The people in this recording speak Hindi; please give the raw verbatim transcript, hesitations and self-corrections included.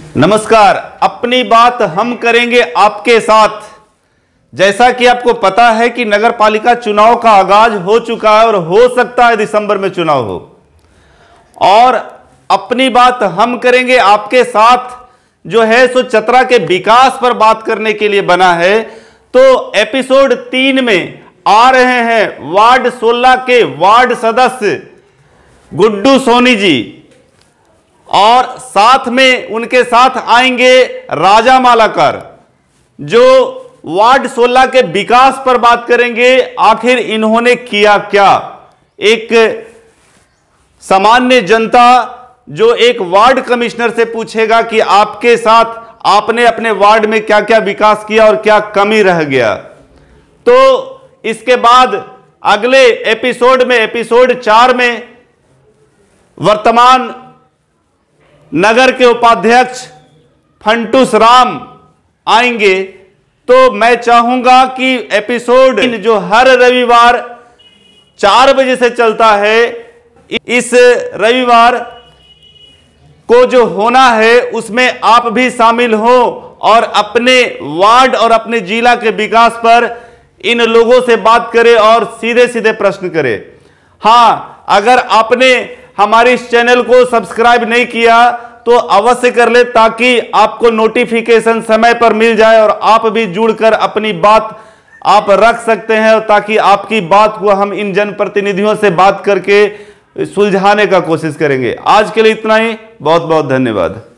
नमस्कार, अपनी बात हम करेंगे आपके साथ। जैसा कि आपको पता है कि नगर पालिका चुनाव का आगाज हो चुका है और हो सकता है दिसंबर में चुनाव हो, और अपनी बात हम करेंगे आपके साथ जो है सो चतरा के विकास पर बात करने के लिए बना है। तो एपिसोड तीन में आ रहे हैं वार्ड सोलह के वार्ड सदस्य गुड्डू सोनी जी, और साथ में उनके साथ आएंगे राजा मालाकर जो वार्ड सोलह के विकास पर बात करेंगे। आखिर इन्होंने किया क्या, एक सामान्य जनता जो एक वार्ड कमिश्नर से पूछेगा कि आपके साथ आपने अपने वार्ड में क्या क्या विकास किया और क्या कमी रह गया। तो इसके बाद अगले एपिसोड में, एपिसोड चार में, वर्तमान नगर के उपाध्यक्ष फंटूस राम आएंगे। तो मैं चाहूंगा कि एपिसोड जो हर रविवार चार बजे से चलता है, इस रविवार को जो होना है उसमें आप भी शामिल हो और अपने वार्ड और अपने जिला के विकास पर इन लोगों से बात करें और सीधे सीधे प्रश्न करें। हां, अगर आपने हमारे इस चैनल को सब्सक्राइब नहीं किया तो अवश्य कर ले, ताकि आपको नोटिफिकेशन समय पर मिल जाए और आप भी जुड़कर अपनी बात आप रख सकते हैं, और ताकि आपकी बात को हम इन जनप्रतिनिधियों से बात करके सुलझाने का कोशिश करेंगे। आज के लिए इतना ही, बहुत बहुत धन्यवाद।